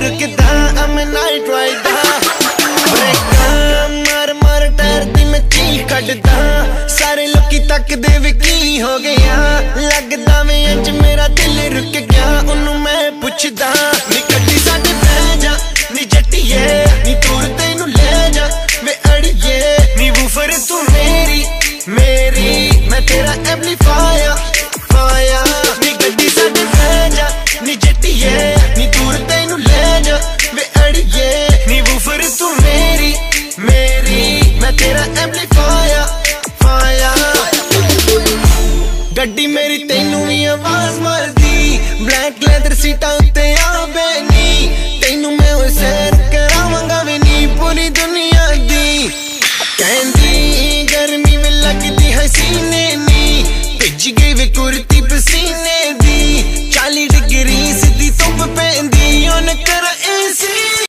रुकदा I'm a night rider ब्रेका मार मार tyre दी मैं चीख कटदा सारे लोकी तकदे वे की हो गया लगदा वे अज मेरा दिल रुक गया उन्नू मैं पुछदा नी गड्डी साडे बह जा नी जट्टिए नी दूर तैनू ले जा वे अड़िए नी वूफर तू मेरी मेरी मैं तेरा एम्पलीफायर फायर नी गड्डी साडे बह जा नी जट्टिए नी दूर तैनू ले जा वे अड़िए नी वूफर तू मेरी मेरी मैं तेरा एम्पलीफायर गड्डी मेरी तैनू भी आवाज मारदी ब्लैक लैदर सीटा उत्ते आ बैनी तैनू मैं सैर करावांगा वे नी पूरी दुनिया